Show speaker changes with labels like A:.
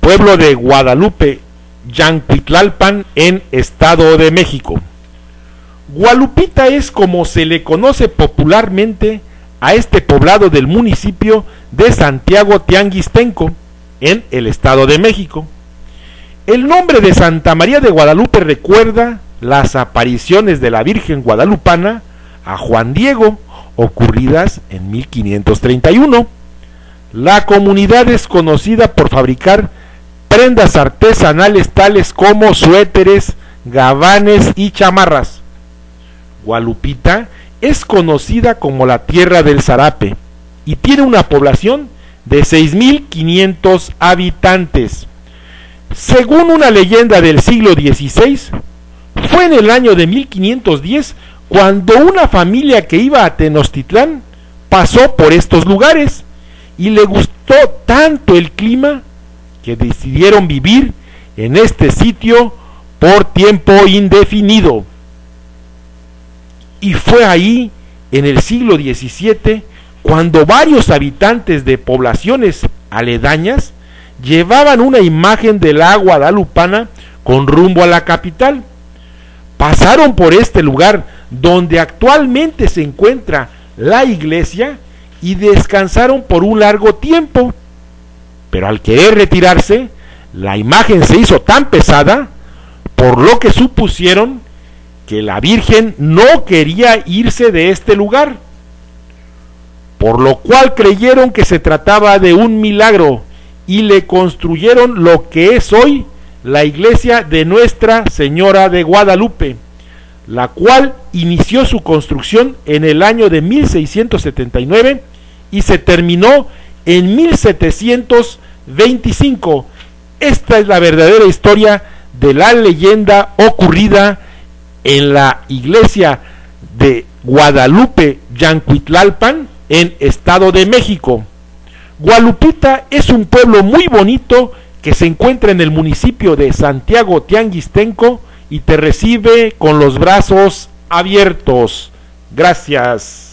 A: pueblo de Guadalupe, Yancuitlalpan, en Estado de México. Gualupita es como se le conoce popularmente a este poblado del municipio de Santiago Tianguistenco, en el Estado de México. El nombre de Santa María de Guadalupe recuerda las apariciones de la Virgen Guadalupana a Juan Diego, ocurridas en 1531. La comunidad es conocida por fabricar prendas artesanales tales como suéteres, gabanes y chamarras. Gualupita es conocida como la tierra del zarape y tiene una población de 6.500 habitantes. Según una leyenda del siglo XVI, fue en el año de 1510 cuando una familia que iba a Tenochtitlán pasó por estos lugares y le gustó tanto el clima que decidieron vivir en este sitio por tiempo indefinido. Y fue ahí, en el siglo XVII, cuando varios habitantes de poblaciones aledañas llevaban una imagen de la guadalupana con rumbo a la capital. Pasaron por este lugar donde actualmente se encuentra la iglesia y descansaron por un largo tiempo, pero al querer retirarse, la imagen se hizo tan pesada, por lo que supusieron que la Virgen no quería irse de este lugar, por lo cual creyeron que se trataba de un milagro y le construyeron lo que es hoy la iglesia de Nuestra Señora de Guadalupe, la cual inició su construcción en el año de 1679 y se terminó en 1725. Esta es la verdadera historia de la leyenda ocurrida en la iglesia de Guadalupe, Yancuitlalpan, en Estado de México. Gualupita es un pueblo muy bonito que se encuentra en el municipio de Santiago Tianguistenco y te recibe con los brazos abiertos. Gracias.